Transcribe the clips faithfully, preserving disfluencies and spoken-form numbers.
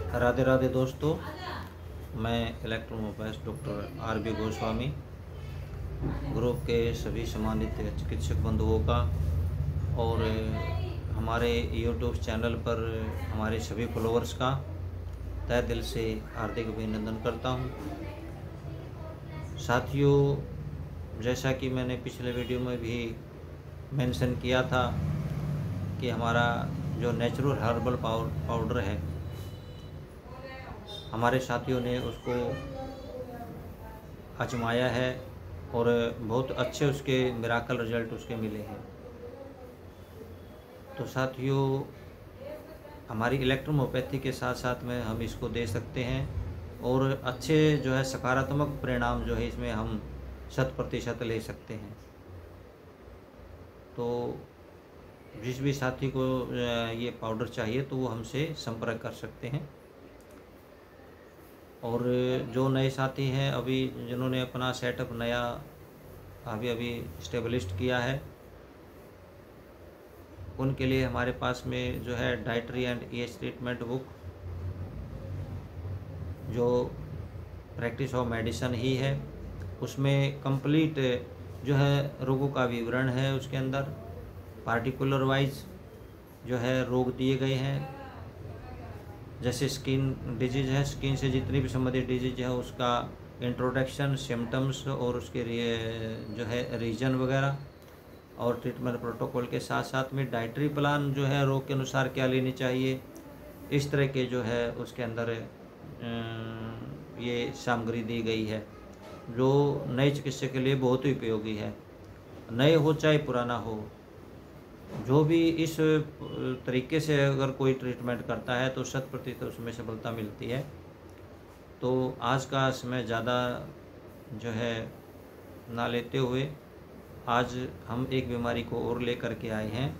राधे राधे दोस्तों, मैं electromobiles doctor R B Goswami group के सभी सम्मानित चिकित्सक बंधुओं का और हमारे यूट्यूब चैनल पर हमारे सभी फॉलोअर्स का तहे दिल से हार्दिक अभिनंदन करता हूं। साथियों, जैसा कि मैंने पिछले वीडियो में भी मेंशन किया था कि हमारा जो नेचुरल हर्बल पाउडर है, हमारे साथियों ने उसको आजमाया है और बहुत अच्छे उसके मिराकल रिजल्ट उसके मिले हैं। तो साथियों, हमारी इलेक्ट्रोहोम्योपैथी के साथ साथ में हम इसको दे सकते हैं और अच्छे जो है सकारात्मक परिणाम जो है इसमें हम शत प्रतिशत ले सकते हैं। तो जिस भी साथी को ये पाउडर चाहिए तो वो हमसे संपर्क कर सकते हैं। और जो नए साथी हैं, अभी जिन्होंने अपना सेटअप नया अभी अभी स्टेबलिश्ड किया है, उनके लिए हमारे पास में जो है dietary and age treatment book, जो प्रैक्टिस ऑफ मेडिसिन ही है, उसमें कंप्लीट जो है रोगों का विवरण है। उसके अंदर पार्टिकुलर वाइज जो है रोग दिए गए हैं, जैसे स्किन डिजीज है, स्किन से जितनी भी संबंधित डिजीज है उसका इंट्रोडक्शन, सिम्टम्स और उसके जो है रीजन वगैरह, और ट्रीटमेंट प्रोटोकॉल के साथ साथ में डाइटरी प्लान जो है रोग के अनुसार क्या लेनी चाहिए, इस तरह के जो है उसके अंदर ये सामग्री दी गई है, जो नए चिकित्सक के लिए बहुत ही उपयोगी है। नए हो चाहे पुराना हो, जो भी इस तरीके से अगर कोई ट्रीटमेंट करता है तो शत प्रतिशत उसमें सफलता मिलती है। तो आज का समय ज़्यादा जो है ना लेते हुए आज हम एक बीमारी को और लेकर के आए हैं।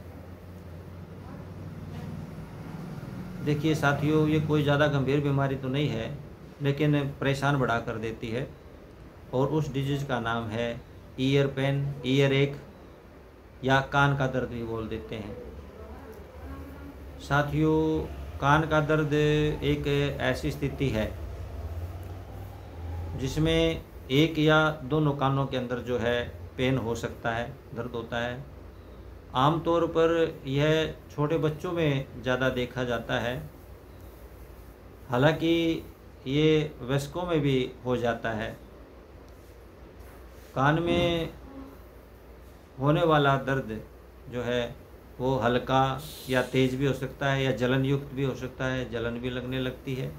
देखिए साथियों, ये कोई ज़्यादा गंभीर बीमारी तो नहीं है, लेकिन परेशान बढ़ा कर देती है, और उस डिजीज़ का नाम है ईयर पेन, ईयर एक या कान का दर्द भी बोल देते हैं। साथियों, कान का दर्द एक ऐसी स्थिति है जिसमें एक या दोनों कानों के अंदर जो है पेन हो सकता है, दर्द होता है। आमतौर पर यह छोटे बच्चों में ज़्यादा देखा जाता है, हालांकि ये वयस्कों में भी हो जाता है। कान में होने वाला दर्द जो है वो हल्का या तेज भी हो सकता है या जलन युक्त भी हो सकता है, जलन भी लगने लगती है।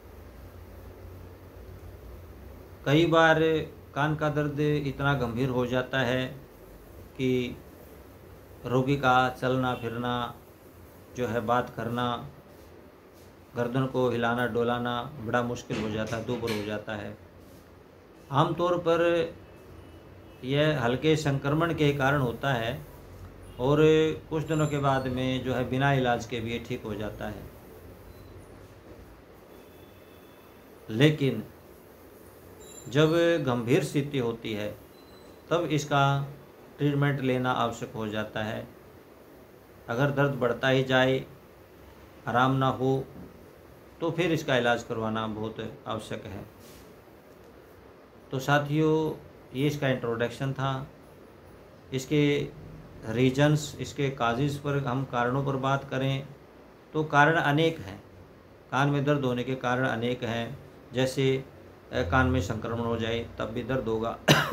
कई बार कान का दर्द इतना गंभीर हो जाता है कि रोगी का चलना फिरना जो है, बात करना, गर्दन को हिलाना डोलाना बड़ा मुश्किल हो जाता है, दूभर हो जाता है। आमतौर पर यह हल्के संक्रमण के कारण होता है और कुछ दिनों के बाद में जो है बिना इलाज के भी ठीक हो जाता है। लेकिन जब गंभीर स्थिति होती है तब इसका ट्रीटमेंट लेना आवश्यक हो जाता है। अगर दर्द बढ़ता ही जाए, आराम ना हो, तो फिर इसका इलाज करवाना बहुत आवश्यक है। तो साथियों, ये इसका इंट्रोडक्शन था। इसके रीजन्स, इसके काजेस पर हम कारणों पर बात करें तो कारण अनेक हैं। कान में दर्द होने के कारण अनेक हैं, जैसे कान में संक्रमण हो जाए तब भी दर्द होगा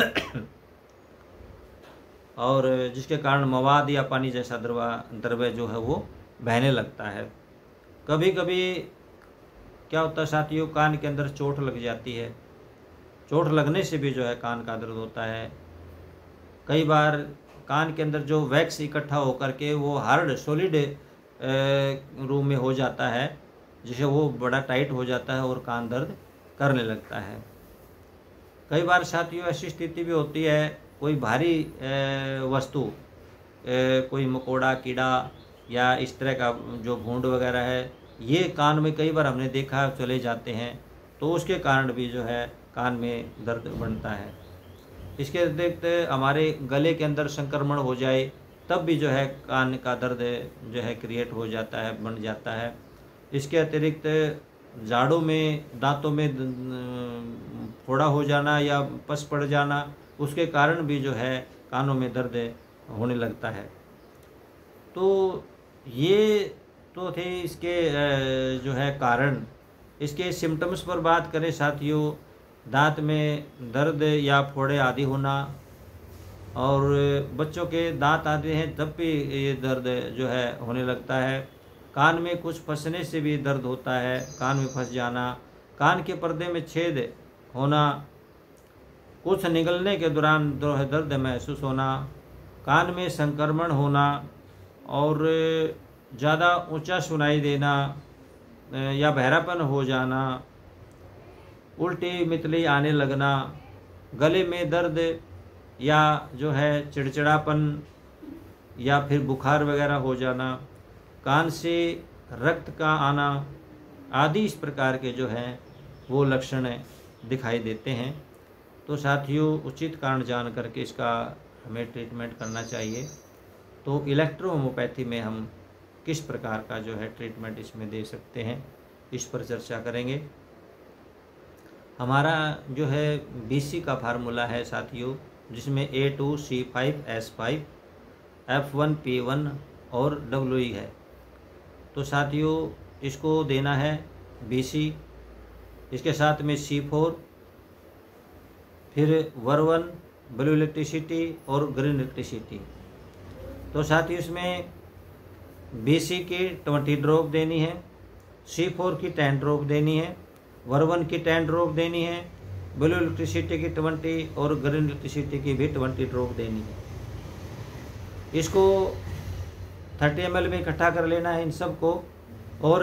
और जिसके कारण मवाद या पानी जैसा द्रवा द्रव्य जो है वो बहने लगता है। कभी कभी क्या होता है साथियों, कान के अंदर चोट लग जाती है, चोट लगने से भी जो है कान का दर्द होता है। कई बार कान के अंदर जो वैक्स इकट्ठा होकर के वो हार्ड सॉलिड रूम में हो जाता है, जिसे वो बड़ा टाइट हो जाता है और कान दर्द करने लगता है। कई बार साथियों ऐसी स्थिति भी होती है, कोई भारी वस्तु, कोई मकोड़ा, कीड़ा या इस तरह का जो भूंड वगैरह है, ये कान में कई बार हमने देखा चले जाते हैं, तो उसके कारण भी जो है कान में दर्द बनता है। इसके अतिरिक्त हमारे गले के अंदर संक्रमण हो जाए तब भी जो है कान का दर्द जो है क्रिएट हो जाता है, बन जाता है। इसके अतिरिक्त जाड़ों में दांतों में फोड़ा हो जाना या पस पड़ जाना, उसके कारण भी जो है कानों में दर्द होने लगता है। तो ये तो थे इसके जो है कारण। इसके सिम्टम्स पर बात करें साथियों, दांत में दर्द या फोड़े आदि होना, और बच्चों के दांत आते हैं तब भी ये दर्द जो है होने लगता है। कान में कुछ फंसने से भी दर्द होता है, कान में फंस जाना, कान के पर्दे में छेद होना, कुछ निगलने के दौरान दर्द महसूस होना, कान में संक्रमण होना और ज़्यादा ऊंचा सुनाई देना या बहरापन हो जाना, उल्टी मितली आने लगना, गले में दर्द या जो है चिड़चिड़ापन या फिर बुखार वगैरह हो जाना, कान से रक्त का आना आदि इस प्रकार के जो हैं वो लक्षण दिखाई देते हैं। तो साथियों उचित कारण जान करके इसका हमें ट्रीटमेंट करना चाहिए। तो इलेक्ट्रो होम्योपैथी में हम किस प्रकार का जो है ट्रीटमेंट इसमें दे सकते हैं, इस पर चर्चा करेंगे। हमारा जो है बीसी का फार्मूला है साथियों, जिसमें A two C five S five F one P one और डब्ल्यू ई है। तो साथियों इसको देना है बीसी, इसके साथ में सी फोर, फिर वर्वन, ब्लू इलेक्ट्रिसिटी और ग्रीन इलेक्ट्रिसिटी। तो साथियों इसमें बीसी की ट्वेंटी ड्रॉप देनी है, सी फोर की टेन ड्रॉप देनी है, वर्वन की टेन ड्रॉप देनी है, ब्लू इलेक्ट्रिसिटी की ट्वेंटी और ग्रीन इलेक्ट्रिसिटी की भी ट्वेंटी ड्रॉप देनी है। इसको थर्टी एम एल में इकट्ठा कर लेना है इन सब को, और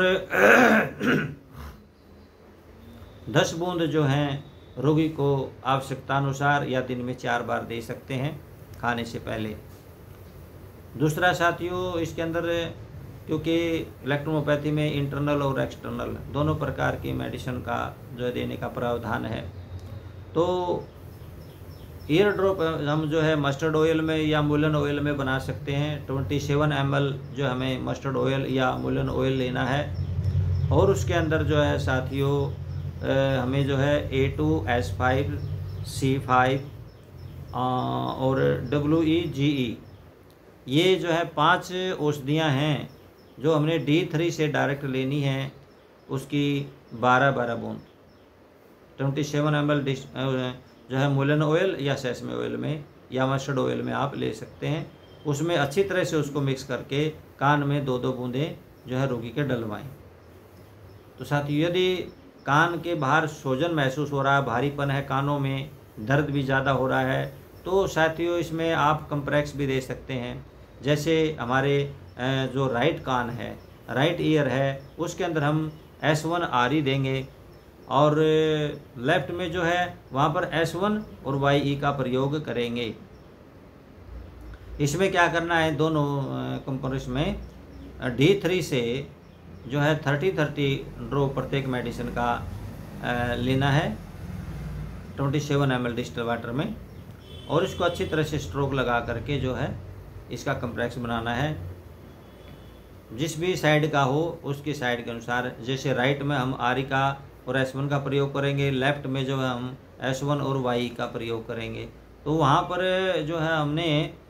दस बूंद जो हैं रोगी को आवश्यकतानुसार या दिन में चार बार दे सकते हैं खाने से पहले। दूसरा साथियों इसके अंदर क्योंकि इलेक्ट्रोहोम्योपैथी में इंटरनल और एक्सटर्नल दोनों प्रकार की मेडिसिन का जो देने का प्रावधान है। तो ईयर ड्रॉप हम जो है मस्टर्ड ऑयल में या मूलन ऑयल में बना सकते हैं। ट्वेंटी सेवन एम एल जो हमें मस्टर्ड ऑयल या मूलन ऑयल लेना है, और उसके अंदर जो है साथियों हमें जो है A two S five C five और डब्ल्यू ई जी ई, ये जो है पांच औषधियाँ हैं जो हमने डी थ्री से डायरेक्ट लेनी है। उसकी बारह बारह बूंद ट्वेंटी सेवन एम एल जो है मूलन ऑयल या सेसमे ऑयल में या मस्टर्ड ऑयल में आप ले सकते हैं। उसमें अच्छी तरह से उसको मिक्स करके कान में दो दो बूंदें जो है रोगी के डलवाएं। तो साथियों यदि कान के बाहर सूजन महसूस हो रहा है, भारीपन है कानों में, दर्द भी ज़्यादा हो रहा है, तो साथियों इसमें आप कंप्रेक्स भी दे सकते हैं। जैसे हमारे जो राइट कान है, राइट ईयर है, उसके अंदर हम एस वन आर ई देंगे, और लेफ्ट में जो है वहाँ पर एस वन और वाई ई का प्रयोग करेंगे। इसमें क्या करना है, दोनों कंपोनेंट्स में डी थ्री से जो है थर्टी थर्टी ड्रॉप प्रत्येक मेडिसिन का लेना है twenty seven M L distil water में, और इसको अच्छी तरह से स्ट्रोक लगा करके जो है इसका कंप्रेक्स बनाना है। जिस भी साइड का हो उसकी साइड के अनुसार, जैसे राइट में हम आर ई का और एस वन का प्रयोग करेंगे, लेफ्ट में जो है हम एस वन और वाई का प्रयोग करेंगे। तो वहाँ पर जो है हमने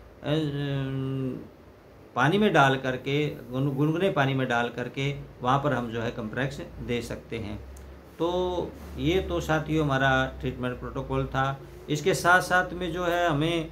पानी में डाल करके, गुनगुने पानी में डाल करके वहाँ पर हम जो है कंप्रेक्स दे सकते हैं। तो ये तो साथियों हमारा ट्रीटमेंट प्रोटोकॉल था। इसके साथ साथ में जो है हमें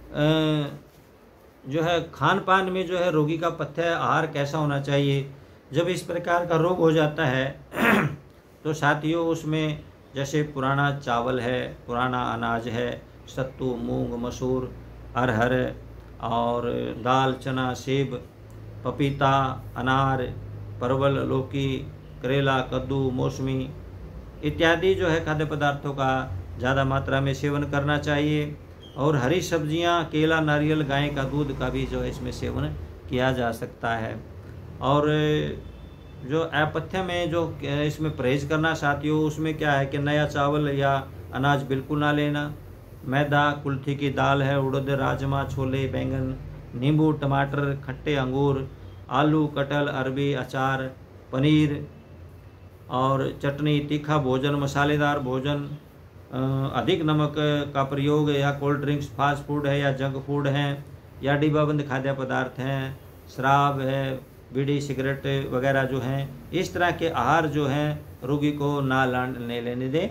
जो है खान पान में जो है रोगी का पथ्य आहार कैसा होना चाहिए। जब इस प्रकार का रोग हो जाता है तो साथियों उसमें जैसे पुराना चावल है, पुराना अनाज है, सत्तू, मूंग, मसूर, अरहर और दाल, चना, सेब, पपीता, अनार, परवल, लौकी, करेला, कद्दू, मौसमी इत्यादि जो है खाद्य पदार्थों का ज़्यादा मात्रा में सेवन करना चाहिए। और हरी सब्जियां, केला, नारियल, गाय का दूध का भी जो है इसमें सेवन किया जा सकता है। और जो अपथ्य में जो इसमें परहेज करना साथियों, उसमें क्या है कि नया चावल या अनाज बिल्कुल ना लेना। मैदा, कुल्थी की दाल है, उड़द, राजमा, छोले, बैंगन, नींबू, टमाटर, खट्टे अंगूर, आलू, कटहल, अरबी, अचार, पनीर और चटनी, तीखा भोजन, मसालेदार भोजन, अधिक नमक का प्रयोग या कोल्ड ड्रिंक्स, फास्ट फूड है या जंक फूड है या डिब्बाबंद खाद्य पदार्थ हैं, शराब है, बीड़ी सिगरेट वगैरह जो हैं, इस तरह के आहार जो हैं रोगी को ना लाने लेने दें।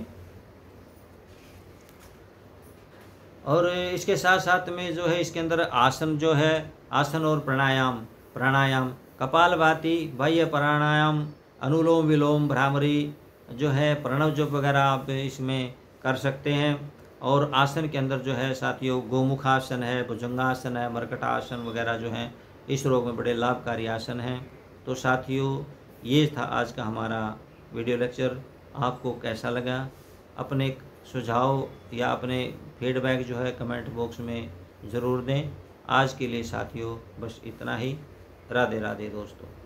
और इसके साथ साथ में जो है इसके अंदर आसन जो है, आसन और प्राणायाम प्राणायाम कपालभाति, बाह्य प्राणायाम, अनुलोम विलोम, भ्रामरी जो है, प्रणव जप वगैरह आप इसमें कर सकते हैं। और आसन के अंदर जो है साथियों गोमुखासन है, भुजंगासन है, मरकटासन वगैरह जो हैं इस रोग में बड़े लाभकारी आसन हैं। तो साथियों ये था आज का हमारा वीडियो लेक्चर। आपको कैसा लगा? अपने सुझाव या अपने फीडबैक जो है कमेंट बॉक्स में ज़रूर दें। आज के लिए साथियों बस इतना ही। राधे राधे दोस्तों।